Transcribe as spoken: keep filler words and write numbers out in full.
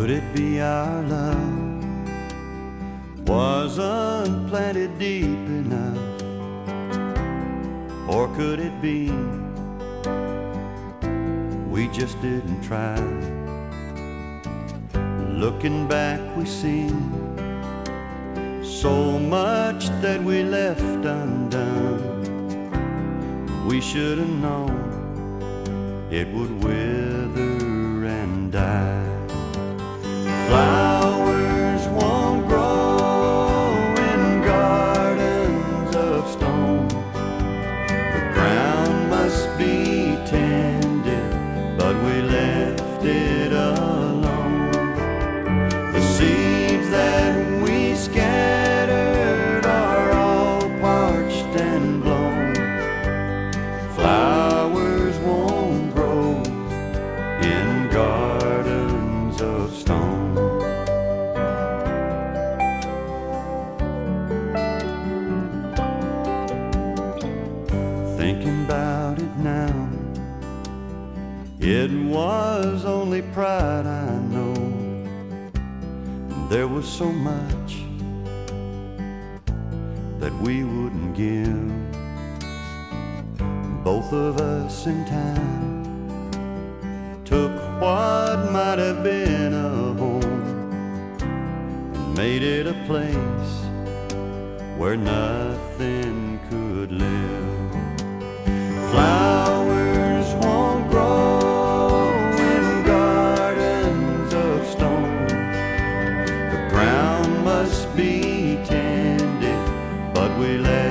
Could it be our love wasn't planted deep enough? Or could it be we just didn't try? Looking back we see so much that we left undone. We should have known it would wither and die. Flowers won't grow in gardens of stone. The ground must be tended, but we left it alone. The seeds that we scattered are all parched and blown. Flowers won't grow in gardens of stone. Thinking about it now, it was only pride, I know. There was so much that we wouldn't give. Both of us in time took what might have been a home and made it a place where nothing could live. Flowers won't grow in gardens of stone. The ground must be tended, but we let